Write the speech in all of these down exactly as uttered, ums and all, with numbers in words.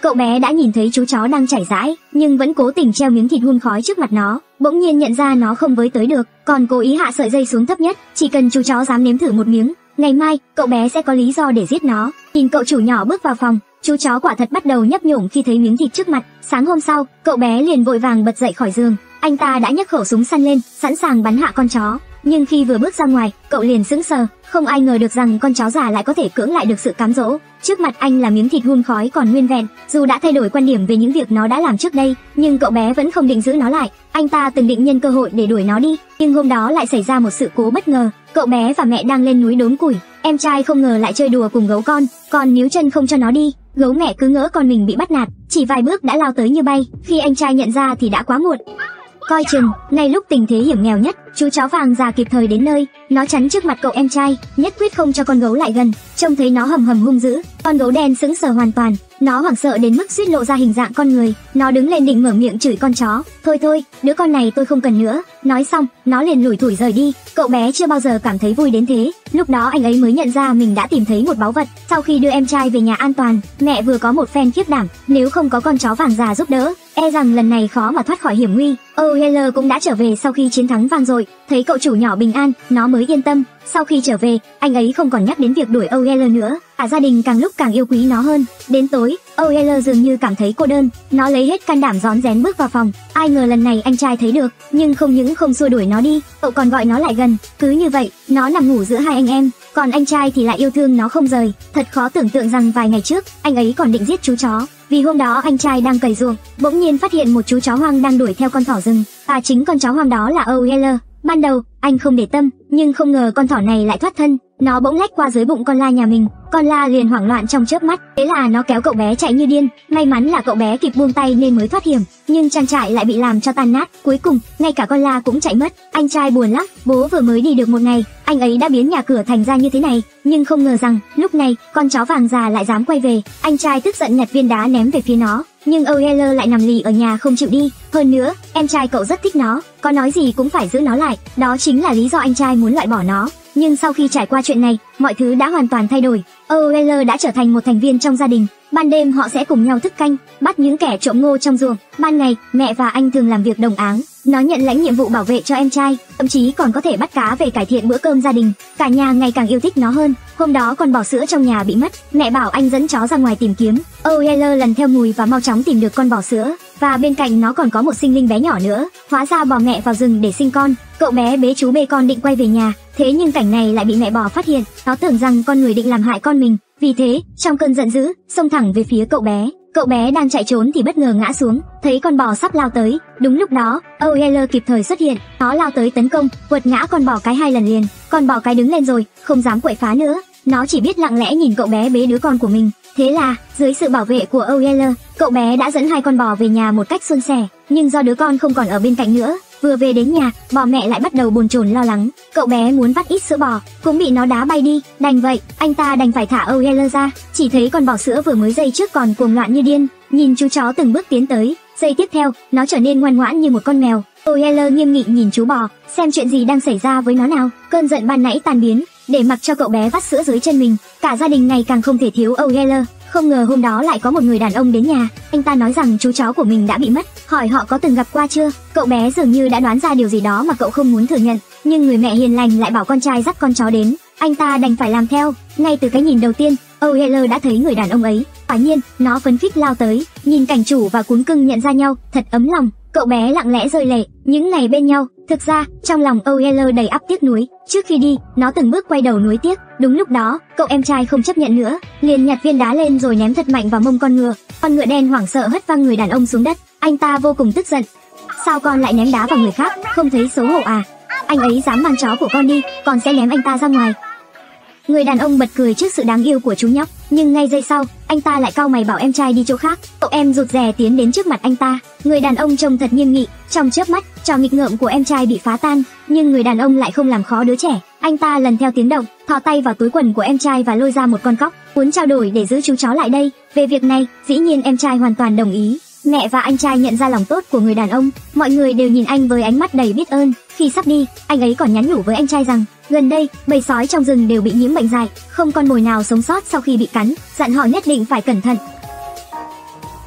Cậu bé đã nhìn thấy chú chó đang chảy rãi, nhưng vẫn cố tình treo miếng thịt hun khói trước mặt nó. Bỗng nhiên nhận ra nó không với tới được, còn cố ý hạ sợi dây xuống thấp nhất, chỉ cần chú chó dám nếm thử một miếng, ngày mai cậu bé sẽ có lý do để giết nó. Nhìn cậu chủ nhỏ bước vào phòng, chú chó quả thật bắt đầu nhấp nhổm khi thấy miếng thịt trước mặt. Sáng hôm sau, cậu bé liền vội vàng bật dậy khỏi giường, anh ta đã nhấc khẩu súng săn lên, sẵn sàng bắn hạ con chó. Nhưng khi vừa bước ra ngoài, cậu liền sững sờ, không ai ngờ được rằng con chó già lại có thể cưỡng lại được sự cám dỗ. Trước mặt anh là miếng thịt hun khói còn nguyên vẹn, dù đã thay đổi quan điểm về những việc nó đã làm trước đây, nhưng cậu bé vẫn không định giữ nó lại. Anh ta từng định nhân cơ hội để đuổi nó đi, nhưng hôm đó lại xảy ra một sự cố bất ngờ. Cậu bé và mẹ đang lên núi đốn củi, em trai không ngờ lại chơi đùa cùng gấu con, còn níu chân không cho nó đi. Gấu mẹ cứ ngỡ con mình bị bắt nạt, chỉ vài bước đã lao tới như bay. Khi anh trai nhận ra thì đã quá muộn. Coi chừng, ngay lúc tình thế hiểm nghèo nhất, chú chó vàng già kịp thời đến nơi, nó chắn trước mặt cậu em trai, nhất quyết không cho con gấu lại gần. Trông thấy nó hầm hầm hung dữ, con gấu đen sững sờ hoàn toàn, nó hoảng sợ đến mức suýt lộ ra hình dạng con người. Nó đứng lên định mở miệng chửi con chó, thôi thôi, đứa con này tôi không cần nữa. Nói xong, nó liền lủi thủi rời đi. Cậu bé chưa bao giờ cảm thấy vui đến thế, lúc đó anh ấy mới nhận ra mình đã tìm thấy một báu vật. Sau khi đưa em trai về nhà an toàn, mẹ vừa có một phen khiếp đảm, nếu không có con chó vàng già giúp đỡ, e rằng lần này khó mà thoát khỏi hiểm nguy. O'Heller cũng đã trở về sau khi chiến thắng vang dội, thấy cậu chủ nhỏ bình an, nó mới yên tâm. Sau khi trở về, anh ấy không còn nhắc đến việc đuổi O'Heller nữa, cả gia đình càng lúc càng yêu quý nó hơn. Đến tối, O'Heller dường như cảm thấy cô đơn, nó lấy hết can đảm rón rén bước vào phòng. Ai ngờ lần này anh trai thấy được, nhưng không những không xua đuổi nó đi, cậu còn gọi nó lại gần. Cứ như vậy, nó nằm ngủ giữa hai anh em, còn anh trai thì lại yêu thương nó không rời. Thật khó tưởng tượng rằng vài ngày trước, anh ấy còn định giết chú chó. Vì hôm đó anh trai đang cày ruộng, bỗng nhiên phát hiện một chú chó hoang đang đuổi theo con thỏ rừng, và chính con chó hoang đó là O'Heller. Ban đầu, anh không để tâm, nhưng không ngờ con thỏ này lại thoát thân, nó bỗng lách qua dưới bụng con la nhà mình. Con la liền hoảng loạn trong chớp mắt, thế là nó kéo cậu bé chạy như điên. May mắn là cậu bé kịp buông tay nên mới thoát hiểm, nhưng trang trại lại bị làm cho tan nát. Cuối cùng, ngay cả con la cũng chạy mất. Anh trai buồn lắm, bố vừa mới đi được một ngày, anh ấy đã biến nhà cửa thành ra như thế này. Nhưng không ngờ rằng, lúc này, con chó vàng già lại dám quay về. Anh trai tức giận nhặt viên đá ném về phía nó, nhưng O'Heller lại nằm lì ở nhà không chịu đi. Hơn nữa, em trai cậu rất thích nó, có nói gì cũng phải giữ nó lại, đó chính là lý do anh trai muốn loại bỏ nó. Nhưng sau khi trải qua chuyện này, mọi thứ đã hoàn toàn thay đổi. O'Heller đã trở thành một thành viên trong gia đình. Ban đêm họ sẽ cùng nhau thức canh, bắt những kẻ trộm ngô trong ruộng. Ban ngày, mẹ và anh thường làm việc đồng áng. Nó nhận lãnh nhiệm vụ bảo vệ cho em trai, thậm chí còn có thể bắt cá về cải thiện bữa cơm gia đình. Cả nhà ngày càng yêu thích nó hơn. Hôm đó con bò sữa trong nhà bị mất, mẹ bảo anh dẫn chó ra ngoài tìm kiếm. O'Heller lần theo mùi và mau chóng tìm được con bò sữa, và bên cạnh nó còn có một sinh linh bé nhỏ nữa. Hóa ra bò mẹ vào rừng để sinh con. Cậu bé bế chú bê con định quay về nhà, thế nhưng cảnh này lại bị mẹ bò phát hiện. Nó tưởng rằng con người định làm hại con mình, vì thế trong cơn giận dữ xông thẳng về phía cậu bé. Cậu bé đang chạy trốn thì bất ngờ ngã xuống, thấy con bò sắp lao tới. Đúng lúc đó, O'Heller kịp thời xuất hiện, nó lao tới tấn công, quật ngã con bò cái hai lần liền. Con bò cái đứng lên rồi, không dám quậy phá nữa, nó chỉ biết lặng lẽ nhìn cậu bé bế đứa con của mình. Thế là, dưới sự bảo vệ của O'Heller, cậu bé đã dẫn hai con bò về nhà một cách suôn sẻ. Nhưng do đứa con không còn ở bên cạnh nữa, vừa về đến nhà, bò mẹ lại bắt đầu bồn chồn lo lắng. Cậu bé muốn vắt ít sữa bò, cũng bị nó đá bay đi. Đành vậy, anh ta đành phải thả O'Heller ra. Chỉ thấy con bò sữa vừa mới giây trước còn cuồng loạn như điên, nhìn chú chó từng bước tiến tới. Giây tiếp theo, nó trở nên ngoan ngoãn như một con mèo. O'Heller nghiêm nghị nhìn chú bò, xem chuyện gì đang xảy ra với nó nào. Cơn giận ban nãy tan biến, để mặc cho cậu bé vắt sữa dưới chân mình. Cả gia đình ngày càng không thể thiếu O'Heller. Không ngờ hôm đó lại có một người đàn ông đến nhà. Anh ta nói rằng chú chó của mình đã bị mất, hỏi họ có từng gặp qua chưa. Cậu bé dường như đã đoán ra điều gì đó mà cậu không muốn thừa nhận, nhưng người mẹ hiền lành lại bảo con trai dắt con chó đến. Anh ta đành phải làm theo. Ngay từ cái nhìn đầu tiên, O'Heller đã thấy người đàn ông ấy. Quả nhiên, nó phấn khích lao tới, nhìn cảnh chủ và cún cưng nhận ra nhau, thật ấm lòng. Cậu bé lặng lẽ rơi lệ. Những ngày bên nhau, thực ra trong lòng O'Heller đầy ắp tiếc nuối. Trước khi đi, nó từng bước quay đầu nuối tiếc. Đúng lúc đó, cậu em trai không chấp nhận nữa, liền nhặt viên đá lên rồi ném thật mạnh vào mông con ngựa. Con ngựa đen hoảng sợ hất văng người đàn ông xuống đất. Anh ta vô cùng tức giận. Sao con lại ném đá vào người khác, không thấy xấu hổ à? Anh ấy dám mang chó của con đi, con sẽ ném anh ta ra ngoài. Người đàn ông bật cười trước sự đáng yêu của chú nhóc, nhưng ngay giây sau, anh ta lại cau mày bảo em trai đi chỗ khác. Cậu em rụt rè tiến đến trước mặt anh ta. Người đàn ông trông thật nghiêm nghị, trong chớp mắt, trò nghịch ngợm của em trai bị phá tan, nhưng người đàn ông lại không làm khó đứa trẻ. Anh ta lần theo tiếng động, thò tay vào túi quần của em trai và lôi ra một con cóc, muốn trao đổi để giữ chú chó lại đây. Về việc này, dĩ nhiên em trai hoàn toàn đồng ý. Mẹ và anh trai nhận ra lòng tốt của người đàn ông, mọi người đều nhìn anh với ánh mắt đầy biết ơn. Khi sắp đi, anh ấy còn nhắn nhủ với anh trai rằng gần đây bầy sói trong rừng đều bị nhiễm bệnh dại, không con mồi nào sống sót sau khi bị cắn, dặn họ nhất định phải cẩn thận.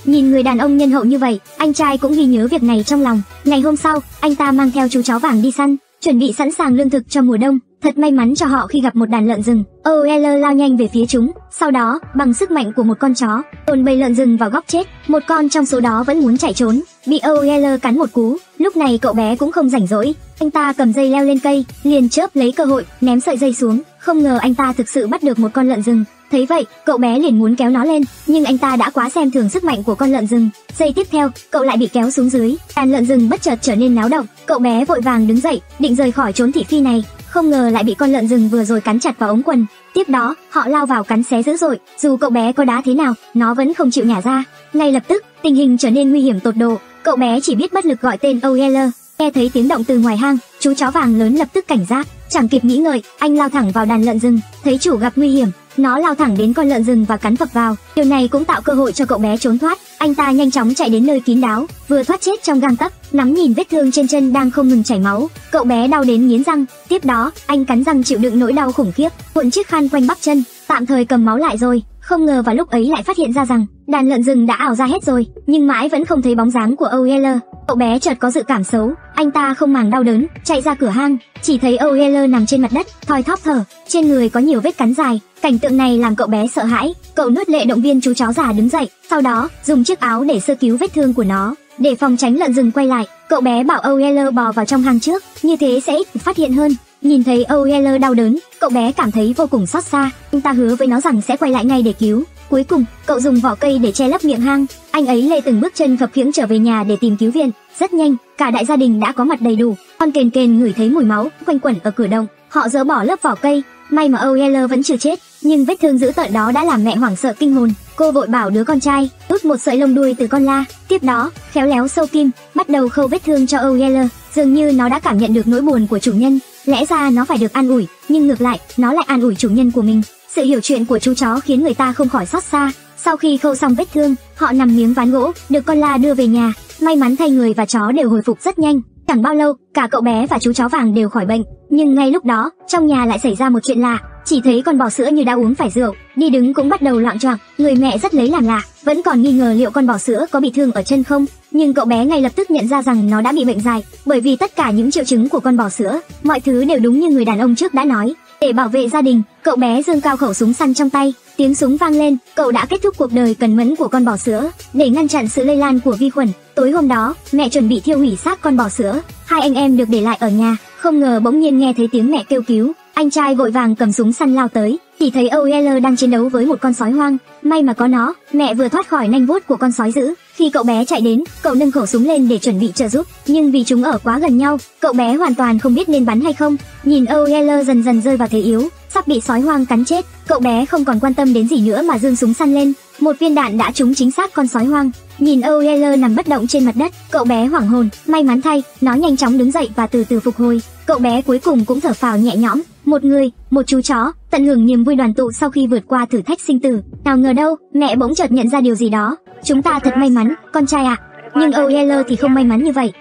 Nhìn người đàn ông nhân hậu như vậy, anh trai cũng ghi nhớ việc này trong lòng. Ngày hôm sau, anh ta mang theo chú chó vàng đi săn, chuẩn bị sẵn sàng lương thực cho mùa đông. Thật may mắn cho họ khi gặp một đàn lợn rừng. o lờ lao nhanh về phía chúng, sau đó, bằng sức mạnh của một con chó, dồn bầy lợn rừng vào góc chết. Một con trong số đó vẫn muốn chạy trốn, bị o lờ cắn một cú. Lúc này cậu bé cũng không rảnh rỗi, anh ta cầm dây leo lên cây, liền chớp lấy cơ hội, ném sợi dây xuống. Không ngờ anh ta thực sự bắt được một con lợn rừng. Thấy vậy, cậu bé liền muốn kéo nó lên, nhưng anh ta đã quá xem thường sức mạnh của con lợn rừng. Giây tiếp theo, cậu lại bị kéo xuống dưới. Đàn lợn rừng bất chợt trở nên náo động. Cậu bé vội vàng đứng dậy, định rời khỏi chốn thị phi này, không ngờ lại bị con lợn rừng vừa rồi cắn chặt vào ống quần. Tiếp đó, họ lao vào cắn xé dữ dội. Dù cậu bé có đá thế nào, nó vẫn không chịu nhả ra. Ngay lập tức, tình hình trở nên nguy hiểm tột độ. Cậu bé chỉ biết bất lực gọi tên o lờ. Nghe thấy tiếng động từ ngoài hang, chú chó vàng lớn lập tức cảnh giác. Chẳng kịp nghĩ ngợi, anh lao thẳng vào đàn lợn rừng. Thấy chủ gặp nguy hiểm, nó lao thẳng đến con lợn rừng và cắn phập vào. Điều này cũng tạo cơ hội cho cậu bé trốn thoát. Anh ta nhanh chóng chạy đến nơi kín đáo, vừa thoát chết trong gang tấc. Nắm nhìn vết thương trên chân đang không ngừng chảy máu, cậu bé đau đến nghiến răng. Tiếp đó, anh cắn răng chịu đựng nỗi đau khủng khiếp, cuộn chiếc khăn quanh bắp chân, tạm thời cầm máu lại rồi. Không ngờ vào lúc ấy lại phát hiện ra rằng đàn lợn rừng đã ảo ra hết rồi, nhưng mãi vẫn không thấy bóng dáng của o lờ. Cậu bé chợt có dự cảm xấu, anh ta không màng đau đớn, chạy ra cửa hang, chỉ thấy o lờ nằm trên mặt đất, thoi thóp thở, trên người có nhiều vết cắn dài. Cảnh tượng này làm cậu bé sợ hãi, cậu nuốt lệ động viên chú chó già đứng dậy, sau đó dùng chiếc áo để sơ cứu vết thương của nó. Để phòng tránh lợn rừng quay lại, cậu bé bảo o lờ bò vào trong hang trước, như thế sẽ ít phát hiện hơn. Nhìn thấy o lờ đau đớn, cậu bé cảm thấy vô cùng xót xa. Anh ta hứa với nó rằng sẽ quay lại ngay để cứu. Cuối cùng, cậu dùng vỏ cây để che lấp miệng hang. Anh ấy lê từng bước chân khập khiễng trở về nhà để tìm cứu viện. Rất nhanh, cả đại gia đình đã có mặt đầy đủ. Con kền kền ngửi thấy mùi máu quanh quẩn ở cửa động, họ dỡ bỏ lớp vỏ cây. May mà o lờ vẫn chưa chết, nhưng vết thương dữ tợn đó đã làm mẹ hoảng sợ kinh hồn. Cô vội bảo đứa con trai rút một sợi lông đuôi từ con la, tiếp đó khéo léo sâu kim, bắt đầu khâu vết thương cho o lờ. Dường như nó đã cảm nhận được nỗi buồn của chủ nhân. Lẽ ra nó phải được an ủi, nhưng ngược lại, nó lại an ủi chủ nhân của mình. Sự hiểu chuyện của chú chó khiến người ta không khỏi xót xa. Sau khi khâu xong vết thương, họ nằm miếng ván gỗ, được con la đưa về nhà. May mắn thay người và chó đều hồi phục rất nhanh. Chẳng bao lâu, cả cậu bé và chú chó vàng đều khỏi bệnh. Nhưng ngay lúc đó, trong nhà lại xảy ra một chuyện lạ. Chỉ thấy con bò sữa như đã uống phải rượu, đi đứng cũng bắt đầu loạng choạng. Người mẹ rất lấy làm lạ, vẫn còn nghi ngờ liệu con bò sữa có bị thương ở chân không. Nhưng cậu bé ngay lập tức nhận ra rằng nó đã bị bệnh dại, bởi vì tất cả những triệu chứng của con bò sữa, mọi thứ đều đúng như người đàn ông trước đã nói. Để bảo vệ gia đình, cậu bé giương cao khẩu súng săn trong tay. Tiếng súng vang lên, cậu đã kết thúc cuộc đời cần mẫn của con bò sữa. Để ngăn chặn sự lây lan của vi khuẩn, tối hôm đó, mẹ chuẩn bị thiêu hủy xác con bò sữa. Hai anh em được để lại ở nhà, không ngờ bỗng nhiên nghe thấy tiếng mẹ kêu cứu. Anh trai vội vàng cầm súng săn lao tới, chỉ thấy o lờ đang chiến đấu với một con sói hoang. May mà có nó, mẹ vừa thoát khỏi nanh vuốt của con sói dữ. Khi cậu bé chạy đến, cậu nâng khẩu súng lên để chuẩn bị trợ giúp, nhưng vì chúng ở quá gần nhau, cậu bé hoàn toàn không biết nên bắn hay không. Nhìn o lờ dần dần rơi vào thế yếu, sắp bị sói hoang cắn chết, cậu bé không còn quan tâm đến gì nữa mà giương súng săn lên. Một viên đạn đã trúng chính xác con sói hoang. Nhìn o lờ nằm bất động trên mặt đất, cậu bé hoảng hồn. May mắn thay, nó nhanh chóng đứng dậy và từ từ phục hồi. Cậu bé cuối cùng cũng thở phào nhẹ nhõm. Một người, một chú chó, tận hưởng niềm vui đoàn tụ sau khi vượt qua thử thách sinh tử. Nào ngờ đâu, mẹ bỗng chợt nhận ra điều gì đó. Chúng ta thật may mắn, con trai ạ. Nhưng o lờ thì không may mắn như vậy.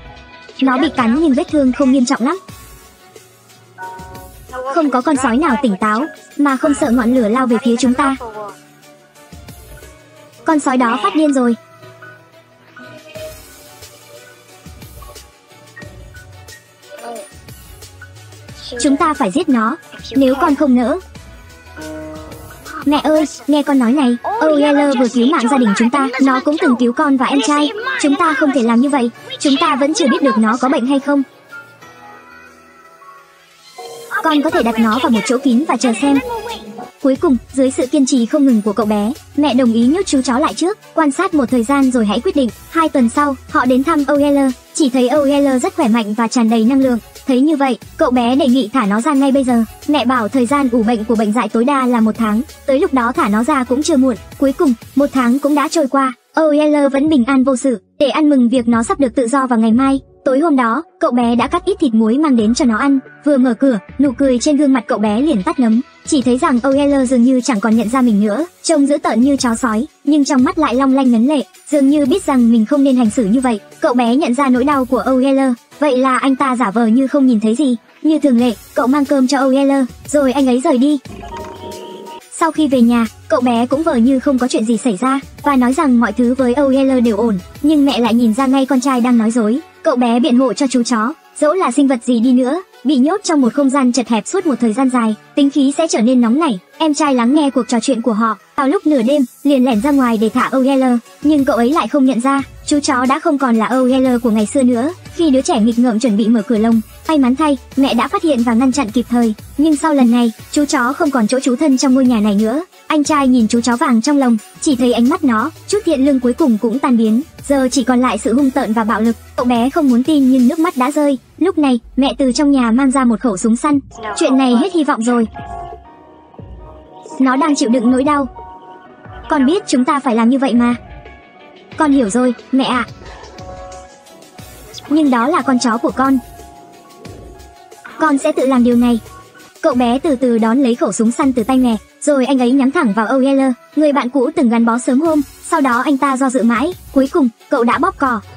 Nó bị cắn nhưng vết thương không nghiêm trọng lắm. Không có con sói nào tỉnh táo mà không sợ ngọn lửa lao về phía chúng ta. Con sói đó phát điên rồi. Chúng ta phải giết nó, nếu con không nỡ. Mẹ ơi, nghe con nói này, o lờ vừa cứu mạng gia đình chúng ta, nó cũng từng cứu con và em trai. Chúng ta không thể làm như vậy, chúng ta vẫn chưa biết được nó có bệnh hay không. Con có thể đặt nó vào một chỗ kín và chờ xem. Cuối cùng, dưới sự kiên trì không ngừng của cậu bé, mẹ đồng ý nhốt chú chó lại trước, quan sát một thời gian rồi hãy quyết định. Hai tuần sau, họ đến thăm o lờ, chỉ thấy o lờ rất khỏe mạnh và tràn đầy năng lượng. Thấy như vậy, cậu bé đề nghị thả nó ra ngay bây giờ. Mẹ bảo thời gian ủ bệnh của bệnh dại tối đa là một tháng, tới lúc đó thả nó ra cũng chưa muộn. Cuối cùng, một tháng cũng đã trôi qua, o lờ vẫn bình an vô sự. Để ăn mừng việc nó sắp được tự do vào ngày mai, tối hôm đó, cậu bé đã cắt ít thịt muối mang đến cho nó ăn. Vừa mở cửa, nụ cười trên gương mặt cậu bé liền tắt ngấm. Chỉ thấy rằng o lờ dường như chẳng còn nhận ra mình nữa, trông dữ tợn như chó sói, nhưng trong mắt lại long lanh ngấn lệ, dường như biết rằng mình không nên hành xử như vậy. Cậu bé nhận ra nỗi đau của o lờ, vậy là anh ta giả vờ như không nhìn thấy gì. Như thường lệ, cậu mang cơm cho o lờ, rồi anh ấy rời đi. Sau khi về nhà, cậu bé cũng vờ như không có chuyện gì xảy ra và nói rằng mọi thứ với Oyeller đều ổn, nhưng mẹ lại nhìn ra ngay con trai đang nói dối. Cậu bé biện hộ cho chú chó, dẫu là sinh vật gì đi nữa, bị nhốt trong một không gian chật hẹp suốt một thời gian dài, tính khí sẽ trở nên nóng nảy. Em trai lắng nghe cuộc trò chuyện của họ, vào lúc nửa đêm, liền lẻn ra ngoài để thả Oyeller, nhưng cậu ấy lại không nhận ra, chú chó đã không còn là Oyeller của ngày xưa nữa. Khi đứa trẻ nghịch ngợm chuẩn bị mở cửa lồng, may mắn thay, mẹ đã phát hiện và ngăn chặn kịp thời, nhưng sau lần này, chú chó không còn chỗ trú thân trong ngôi nhà này nữa. Anh trai nhìn chú chó vàng trong lồng, chỉ thấy ánh mắt nó, chút thiện lương cuối cùng cũng tan biến, giờ chỉ còn lại sự hung tợn và bạo lực. Cậu bé không muốn tin nhưng nước mắt đã rơi. Lúc này, mẹ từ trong nhà mang ra một khẩu súng săn. Chuyện này hết hy vọng rồi. Nó đang chịu đựng nỗi đau. Con biết chúng ta phải làm như vậy mà. Con hiểu rồi, mẹ ạ. Nhưng đó là con chó của con. Con sẽ tự làm điều này. Cậu bé từ từ đón lấy khẩu súng săn từ tay mẹ, rồi anh ấy nhắm thẳng vào Oyeller, người bạn cũ từng gắn bó sớm hôm. Sau đó anh ta do dự mãi, cuối cùng, cậu đã bóp cò.